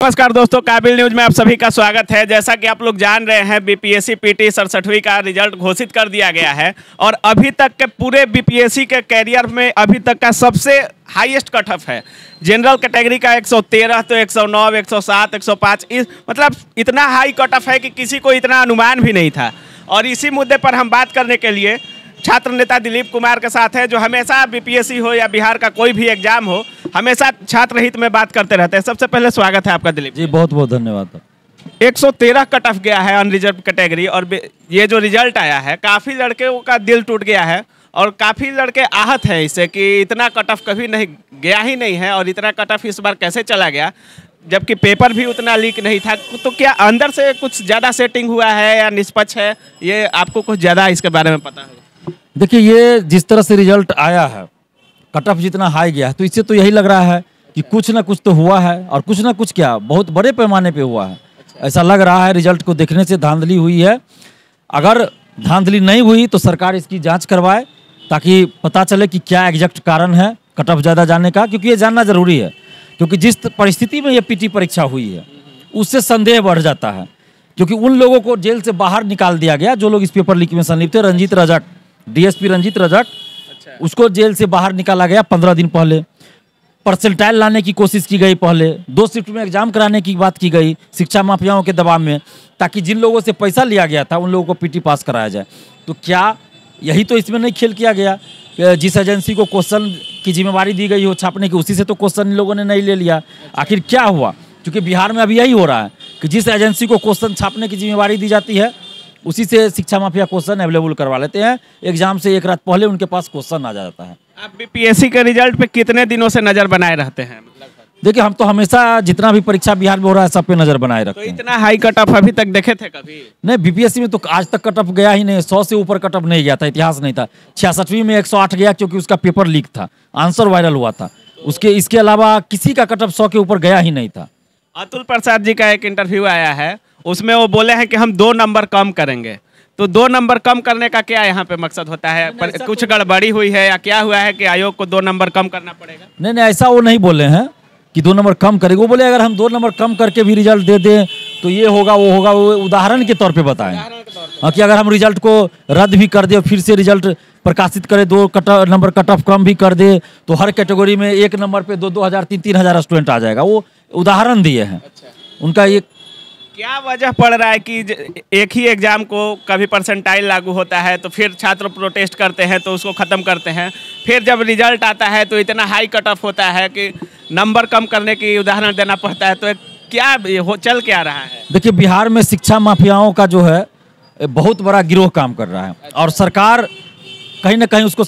नमस्कार दोस्तों, काबिल न्यूज में आप सभी का स्वागत है। जैसा कि आप लोग जान रहे हैं, बीपीएससी पीटी 67वीं का रिजल्ट घोषित कर दिया गया है और अभी तक के पूरे बीपीएससी के कैरियर में अभी तक का सबसे हाईएस्ट कट ऑफ है। जनरल कैटेगरी का 113 तो 109, 107, 105 मतलब इतना हाई कट ऑफ है कि किसी को इतना अनुमान भी नहीं था। और इसी मुद्दे पर हम बात करने के लिए छात्र नेता दिलीप कुमार के साथ है, जो हमेशा बीपीएससी हो या बिहार का कोई भी एग्जाम हो हमेशा छात्र हित में बात करते रहते हैं। सबसे पहले स्वागत है आपका दिलीप जी, बहुत बहुत धन्यवाद। 113 कट ऑफ गया है अनरिजर्व कैटेगरी और ये जो रिजल्ट आया है काफ़ी लड़कों का दिल टूट गया है और काफ़ी लड़के आहत हैं इससे कि इतना कट ऑफ कभी नहीं गया ही नहीं है और इतना कट ऑफ इस बार कैसे चला गया, जबकि पेपर भी उतना लीक नहीं था। तो क्या अंदर से कुछ ज़्यादा सेटिंग हुआ है या निष्पक्ष है, ये आपको कुछ ज़्यादा इसके बारे में पता है? देखिए, ये जिस तरह से रिजल्ट आया है, कट ऑफ जितना हाई गया है, तो इससे तो यही लग रहा है कि कुछ ना कुछ तो हुआ है और कुछ ना कुछ क्या बहुत बड़े पैमाने पे हुआ है। ऐसा लग रहा है रिजल्ट को देखने से धांधली हुई है। अगर धांधली नहीं हुई तो सरकार इसकी जांच करवाए ताकि पता चले कि क्या एग्जैक्ट कारण है कट ऑफ ज़्यादा जाने का, क्योंकि ये जानना जरूरी है। क्योंकि जिस परिस्थिति में ये पीटी परीक्षा हुई है उससे संदेह बढ़ जाता है, क्योंकि उन लोगों को जेल से बाहर निकाल दिया गया जो लोग इस पेपर लीक में संलिप्त थे। रंजीत रजक, डीएसपी रंजीत रजक, उसको जेल से बाहर निकाला गया 15 दिन पहले। परसेंटाइल लाने की कोशिश की गई, पहले 2 शिफ्ट में एग्जाम कराने की बात की गई शिक्षा माफियाओं के दबाव में, ताकि जिन लोगों से पैसा लिया गया था उन लोगों को पीटी पास कराया जाए। तो क्या यही तो इसमें नहीं खेल किया गया? जिस एजेंसी को क्वेश्चन की जिम्मेवारी दी गई हो छापने की, उसी से तो क्वेश्चन इन लोगों ने नहीं ले लिया। आखिर क्या हुआ? क्योंकि बिहार में अभी यही हो रहा है कि जिस एजेंसी को क्वेश्चन छापने की जिम्मेवारी दी जाती है उसी से शिक्षा माफिया क्वेश्चन अवेलेबल करवा लेते हैं। एग्जाम से एक रात पहले उनके पास क्वेश्चन आ जाता है। आप बीपीएससी के रिजल्ट पे कितने दिनों से नजर बनाए रहते हैं? देखिए, हम तो हमेशा जितना भी परीक्षा बिहार में हो रहा है सब पे नजर बनाए रखते हैं। तो इतना हाई कट ऑफ अभी तक देखे थे कभी? नहीं, बीपीएससी में तो आज तक कट ऑफ गया ही नहीं। 100 से ऊपर कट ऑफ नहीं गया था, इतिहास नहीं था। 66वीं में 108 गया क्योंकि उसका पेपर लीक था, आंसर वायरल हुआ था। इसके अलावा किसी का कट ऑफ 100 के ऊपर गया ही नहीं था। अतुल प्रसाद जी का एक इंटरव्यू आया है, उसमें वो बोले हैं कि हम 2 नंबर कम करेंगे। तो 2 नंबर कम करने का क्या यहाँ पे मकसद होता है? कुछ गड़बड़ी हुई है या क्या हुआ है कि आयोग को 2 नंबर कम करना पड़ेगा? नहीं, ऐसा वो नहीं बोले हैं कि 2 नंबर कम करेंगे। वो बोले अगर हम 2 नंबर कम करके भी रिजल्ट दे दें तो ये होगा वो होगा। वो उदाहरण के तौर पे बताएं कि अगर हम रिजल्ट को रद्द भी कर दें फिर से रिजल्ट प्रकाशित करें, 2 नंबर कट ऑफ कम भी कर दे तो हर कैटेगरी में 1 नंबर पे 2-2 हज़ार 3-3 हज़ार स्टूडेंट आ जाएगा। वो उदाहरण दिए हैं। उनका ये क्या वजह पड़ रहा है कि एक ही एग्जाम को कभी परसेंटाइल लागू होता है तो फिर छात्र प्रोटेस्ट करते हैं तो उसको ख़त्म करते हैं, फिर जब रिजल्ट आता है तो इतना हाई कट ऑफ होता है कि नंबर कम करने की उदाहरण देना पड़ता है? तो क्या चल क्या रहा है? देखिए, बिहार में शिक्षा माफियाओं का जो है बहुत बड़ा गिरोह काम कर रहा है और सरकार कहीं ना कहीं उसको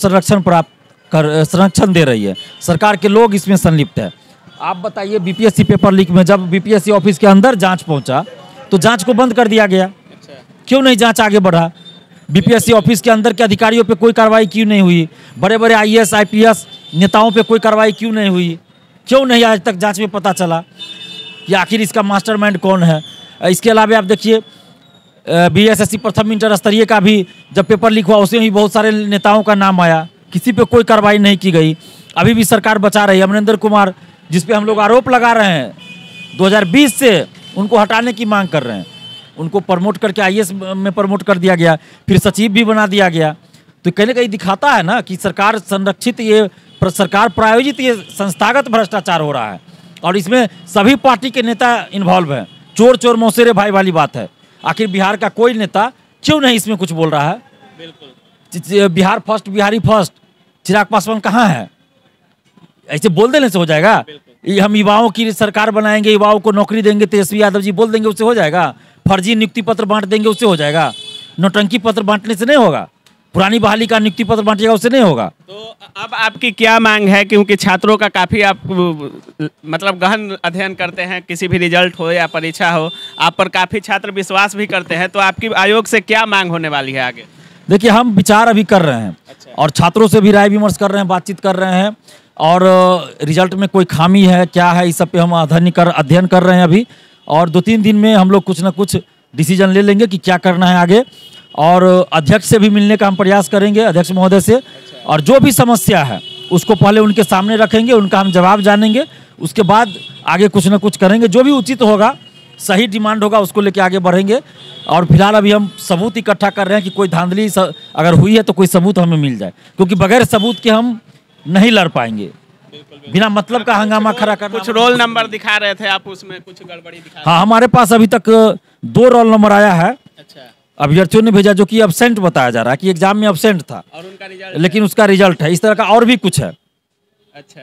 संरक्षण दे रही है। सरकार के लोग इसमें संलिप्त है। आप बताइए, बीपीएससी पेपर लीक में जब बीपीएससी ऑफिस के अंदर जांच पहुंचा तो जांच को बंद कर दिया गया। क्यों नहीं जांच आगे बढ़ा? बीपीएससी ऑफिस के अंदर के अधिकारियों पे कोई कार्रवाई क्यों नहीं हुई? बड़े बड़े आईएएस आईपीएस नेताओं पे कोई कार्रवाई क्यों नहीं हुई? क्यों नहीं आज तक जांच में पता चला कि आखिर इसका मास्टरमाइंड कौन है? इसके अलावा आप देखिए, बीएसएससी प्रथम इंटर स्तरीय का भी जब पेपर लीक हुआ उसमें भी बहुत सारे नेताओं का नाम आया, किसी पे कोई कार्रवाई नहीं की गई। अभी भी सरकार बचा रही है। अमरिंदर कुमार, जिस पे हम लोग आरोप लगा रहे हैं 2020 से उनको हटाने की मांग कर रहे हैं, उनको प्रमोट करके आईएएस में प्रमोट कर दिया गया, फिर सचिव भी बना दिया गया। तो कहीं ना कहीं दिखाता है ना कि सरकार संरक्षित, ये सरकार प्रायोजित ये संस्थागत भ्रष्टाचार हो रहा है और इसमें सभी पार्टी के नेता इन्वॉल्व हैं। चोर चोर मौसेरे भाई वाली बात है। आखिर बिहार का कोई नेता क्यों नहीं इसमें कुछ बोल रहा है? बिल्कुल, बिहार फर्स्ट, बिहारी फर्स्ट, चिराग पासवान कहाँ है? ऐसे बोल देने से हो जाएगा? ये हम युवाओं की सरकार बनाएंगे, युवाओं को नौकरी देंगे, तेजस्वी यादव जी बोल देंगे उससे हो जाएगा? फर्जी नियुक्ति पत्र बांट देंगे उससे हो जाएगा? नौटंकी पत्र बांटने से नहीं होगा? पुरानी बहाली का नियुक्ति पत्र बांटिएगा उससे नहीं होगा? तो अब आपकी क्या मांग है? क्योंकि छात्रों का काफ़ी आप मतलब गहन अध्ययन करते हैं, किसी भी रिजल्ट हो या परीक्षा हो, आप पर काफ़ी छात्र विश्वास भी करते हैं, तो आपकी आयोग से क्या मांग होने वाली है आगे? देखिए, हम विचार अभी कर रहे हैं और छात्रों से भी राय विमर्श कर रहे हैं, बातचीत कर रहे हैं और रिजल्ट में कोई खामी है क्या है इस सब पे हम अध्ययन कर रहे हैं अभी। और 2-3 दिन में हम लोग कुछ ना कुछ डिसीजन ले लेंगे कि क्या करना है आगे। और अध्यक्ष से भी मिलने का हम प्रयास करेंगे, अध्यक्ष महोदय से, और जो भी समस्या है उसको पहले उनके सामने रखेंगे, उनका हम जवाब जानेंगे। उसके बाद आगे कुछ ना कुछ करेंगे, जो भी उचित होगा, सही डिमांड होगा, उसको लेके आगे बढ़ेंगे। और फिलहाल अभी हम सबूत इकट्ठा कर रहे हैं कि कोई धांधली अगर हुई है तो कोई सबूत हमें मिल जाए, क्योंकि बगैर सबूत के हम नहीं लड़ पाएंगे। बिना मतलब का हंगामा खड़ा करना। कुछ रोल नंबर दिखा रहे थे आप, उसमें कुछ गड़बड़ी दिखा। हाँ, हमारे पास अभी तक 2 रोल नंबर आया है। अच्छा। अभ्यर्थियों ने भेजा जो कि एब्सेंट बताया जा रहा है कि एग्जाम में एब्सेंट था, और उनका रिजल्ट, लेकिन उसका रिजल्ट है। इस तरह का और भी कुछ है। अच्छा।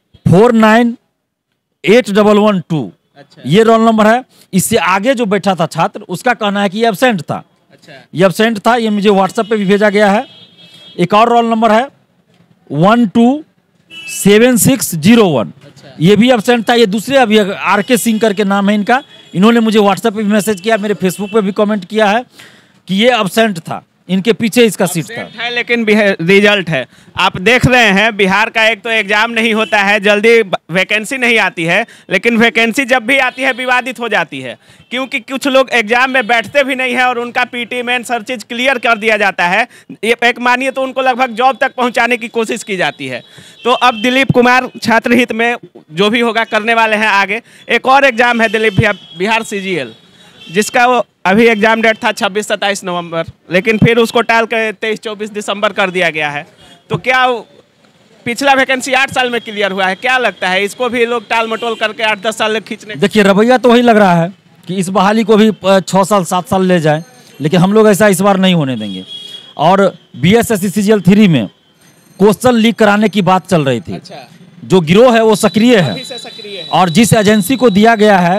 498112 अच्छा। ये रोल नंबर है। इससे आगे जो बैठा था छात्र, उसका कहना है कि ये एब्सेंट था। अच्छा। ये एब्सेंट था, ये मुझे व्हाट्सएप पे भी भेजा गया है। एक और रोल नंबर है 127601। अच्छा। ये भी एब्सेंट था। ये दूसरे अभी RK सिंह करके नाम है इनका। इन्होंने मुझे व्हाट्सएप पे भी मैसेज किया, मेरे फेसबुक पे भी कमेंट किया है कि ये एब्सेंट था, इनके पीछे इसका सीट था। है लेकिन रिजल्ट है। आप देख रहे हैं बिहार का एक तो एग्जाम नहीं होता है, जल्दी वैकेंसी नहीं आती है, लेकिन वैकेंसी जब भी आती है विवादित हो जाती है, क्योंकि कुछ लोग एग्जाम में बैठते भी नहीं है और उनका PT मेन हर चीज़ क्लियर कर दिया जाता है। ये एक मानिए तो उनको लगभग जॉब तक पहुंचाने की कोशिश की जाती है। तो अब दिलीप कुमार छात्र हित में जो भी होगा करने वाले हैं आगे। एक और एग्जाम है दिलीप बिहार CGL, जिसका वो अभी एग्जाम डेट था 26-27 नवंबर, लेकिन फिर उसको टाल कर 23-24 दिसंबर कर दिया गया है। तो क्या पिछला वैकेंसी 8 साल में क्लियर हुआ है? क्या लगता है इसको भी लोग टाल मटोल करके 8-10 साल खींचने? देखिए, रवैया तो वही लग रहा है कि इस बहाली को भी 6 साल 7 साल ले जाए, लेकिन हम लोग ऐसा इस बार नहीं होने देंगे। और BSSC CGL 3 में क्वेश्चन लीक कराने की बात चल रही थी। अच्छा। जो गिरोह है वो सक्रिय है, और जिस एजेंसी को दिया गया है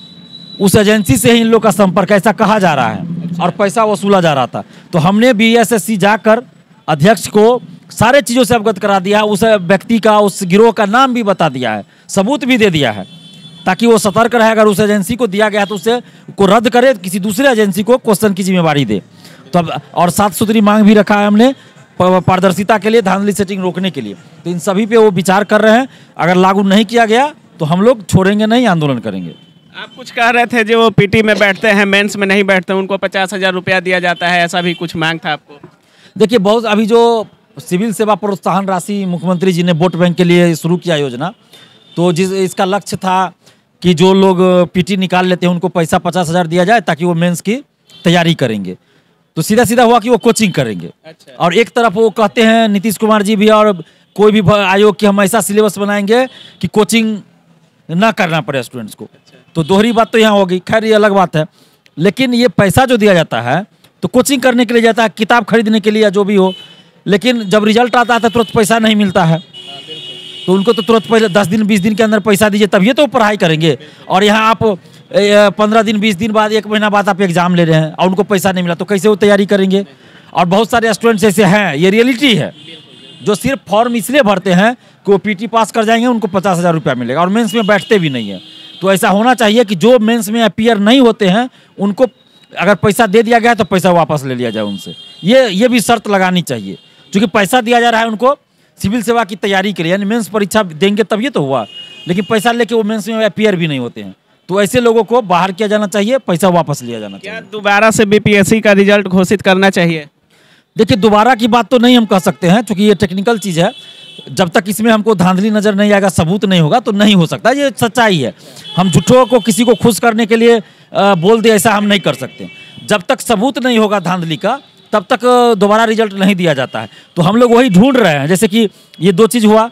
उस एजेंसी से ही इन लोग का संपर्क, ऐसा कहा जा रहा है। और पैसा वसूला जा रहा था। तो हमने BSSC जाकर अध्यक्ष को सारे चीज़ों से अवगत करा दिया है। उस व्यक्ति का, उस गिरोह का नाम भी बता दिया है, सबूत भी दे दिया है, ताकि वो सतर्क रहे। अगर उस एजेंसी को दिया गया है तो उसे को रद्द करे, किसी दूसरे एजेंसी को क्वेश्चन की जिम्मेवारी दे। तो अब और 7 सूत्री मांग भी रखा है हमने पारदर्शिता के लिए, धांधली सेटिंग रोकने के लिए। तो इन सभी पे वो विचार कर रहे हैं। अगर लागू नहीं किया गया तो हम लोग छोड़ेंगे नहीं, आंदोलन करेंगे। आप कुछ कह रहे थे जो PT में बैठते हैं, मेंस में नहीं बैठते, उनको 50,000 रुपया दिया जाता है, ऐसा भी कुछ मांग था आपको? देखिए, बहुत अभी जो सिविल सेवा प्रोत्साहन राशि मुख्यमंत्री जी ने वोट बैंक के लिए शुरू किया योजना, तो इसका लक्ष्य था कि जो लोग PT निकाल लेते हैं उनको पैसा 50,000 दिया जाए, ताकि वो मेंस की तैयारी करेंगे। तो सीधा सीधा हुआ कि वो कोचिंग करेंगे। अच्छा। और एक तरफ वो कहते हैं नीतीश कुमार जी भी और कोई भी आयोग कि हम ऐसा सिलेबस बनाएंगे कि कोचिंग ना करना पड़े स्टूडेंट्स को। अच्छा। तो दोहरी बात तो यहाँ होगी। खैर, ये अलग बात है, लेकिन ये पैसा जो दिया जाता है तो कोचिंग करने के लिए जाता है, किताब खरीदने के लिए या जो भी हो। लेकिन जब रिजल्ट आता है तो तुरंत पैसा नहीं मिलता है। तो उनको तो तुरंत पहले 10 दिन 20 दिन के अंदर पैसा दीजिए, तब ये तो पढ़ाई करेंगे। और यहाँ आप 15 दिन 20 दिन बाद, 1 महीना बाद आप एग्जाम ले रहे हैं और उनको पैसा नहीं मिला, तो कैसे वो तैयारी करेंगे? और बहुत सारे स्टूडेंट्स ऐसे हैं, ये रियलिटी है, जो सिर्फ फॉर्म इसलिए भरते हैं कि वो PT पास कर जाएंगे, उनको 50,000 रुपया मिलेगा, और मेंस में बैठते भी नहीं है। तो ऐसा होना चाहिए कि जो मेंस में अपीयर नहीं होते हैं उनको अगर पैसा दे दिया गया तो पैसा वापस ले लिया जाए उनसे। ये भी शर्त लगानी चाहिए, क्योंकि पैसा दिया जा रहा है उनको सिविल सेवा की तैयारी के लिए, यानी मेंस परीक्षा देंगे तब ये तो हुआ, लेकिन पैसा लेके वो मेंस में अपीयर भी नहीं होते हैं। तो ऐसे लोगों को बाहर किया जाना चाहिए, पैसा वापस लिया जाना चाहिए। क्या दोबारा से BPSC का रिजल्ट घोषित करना चाहिए? देखिए, दोबारा की बात तो नहीं हम कह सकते हैं, क्योंकि ये टेक्निकल चीज़ है। जब तक इसमें हमको धांधली नजर नहीं आएगा, सबूत नहीं होगा, तो नहीं हो सकता। ये सच्चाई है। हम झूठों को किसी को खुश करने के लिए बोल दे, ऐसा हम नहीं कर सकते। जब तक सबूत नहीं होगा धांधली का, तब तक दोबारा रिजल्ट नहीं दिया जाता है। तो हम लोग वही ढूंढ रहे हैं। जैसे कि ये 2 चीज़ हुआ,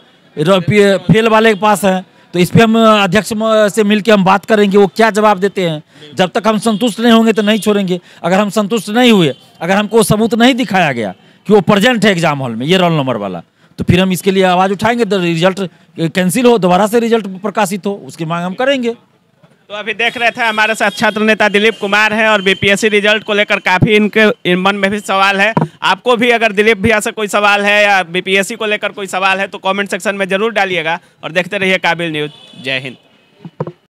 फेल वाले के पास है, तो इस पर हम अध्यक्ष से मिलकर हम बात करेंगे, वो क्या जवाब देते हैं। जब तक हम संतुष्ट नहीं होंगे तो नहीं छोड़ेंगे। अगर हम संतुष्ट नहीं हुए, अगर हमको सबूत नहीं दिखाया गया कि वो प्रेजेंट है एग्जाम हॉल में, ये रोल नंबर वाला, तो फिर हम इसके लिए आवाज़ उठाएंगे। तो रिजल्ट कैंसिल हो, दोबारा से रिजल्ट प्रकाशित हो, उसकी मांग हम करेंगे। तो अभी देख रहे थे हमारे साथ छात्र नेता दिलीप कुमार हैं, और BPSC रिजल्ट को लेकर काफ़ी इनके मन में भी सवाल है। आपको भी अगर दिलीप भैया से कोई सवाल है या BPSC को लेकर कोई सवाल है तो कमेंट सेक्शन में ज़रूर डालिएगा, और देखते रहिए काबिल न्यूज़। जय हिंद।